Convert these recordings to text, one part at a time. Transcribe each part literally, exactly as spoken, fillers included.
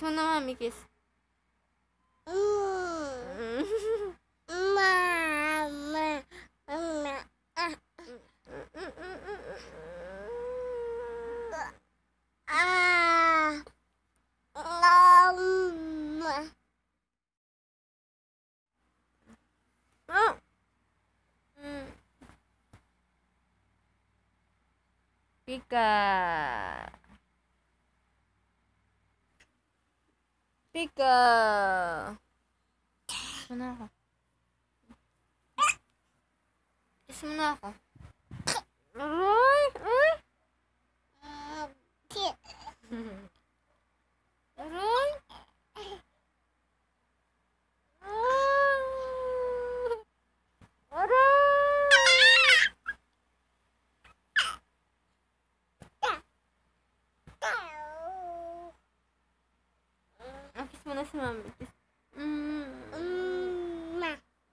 mo na, mami, kiss. Mama. Mama. Ah. Mama. Oh. Mm. Pika. Pika. Kiss mo na ako. Kiss mo na ako. Aray! Ay! Aray! Ah, kiss mo na si mami. Kiss. Mm. Ma.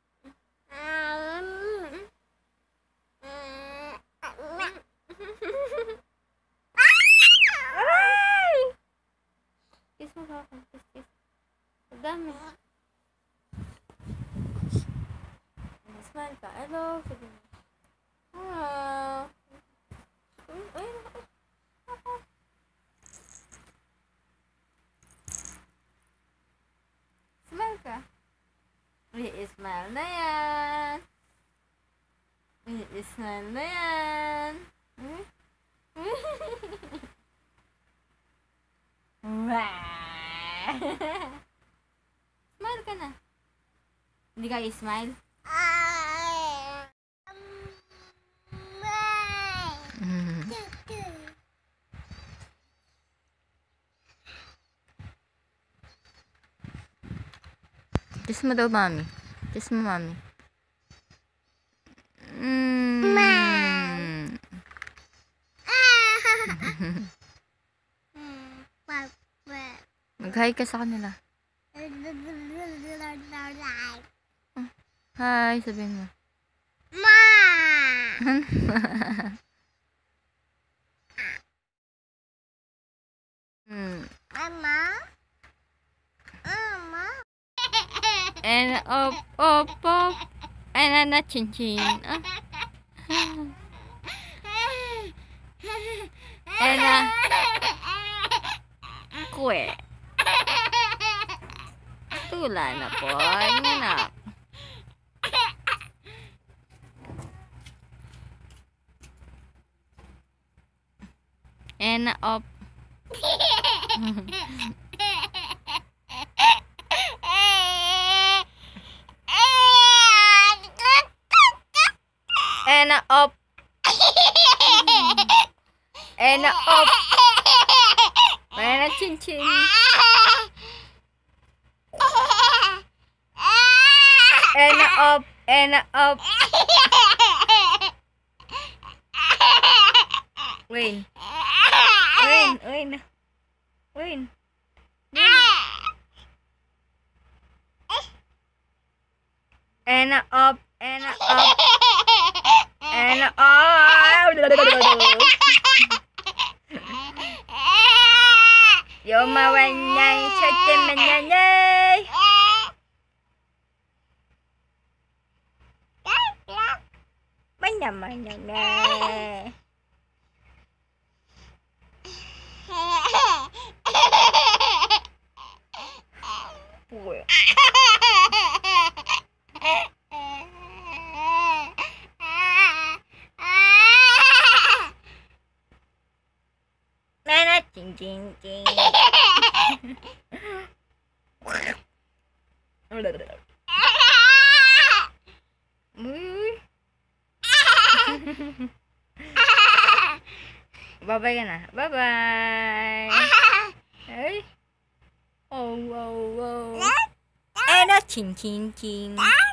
Aray! Kiss mo ba ako? Kiss, kiss. Ang dami. Smile ka. Hello. Sabi mo. Hello. Ay, ako. Smile ka. I-smile na yan. I-smile na yan. Hmm? Smile ka na. Hindi ka i-smile? Kiss mo daw, mami. Kiss mo, mami. Mm. Mag-hi ka sa kanila. Hi, sabihin mo. Ma. Hmm. Mama. Mama. And op, op, op. And na chin chin. And na kulet. Tula na po, anak. And op. And up. And up. And chin chin. And up. And up. Win. Win. Win. Win. And up. And up. And up. Yo mawanyay sa timanyay. Manya-manya. Well. Nana ching ching ching. Bye-bye ka na. Bye-bye. Ay. Oh, wow, wow. Ay na, ching ching ching.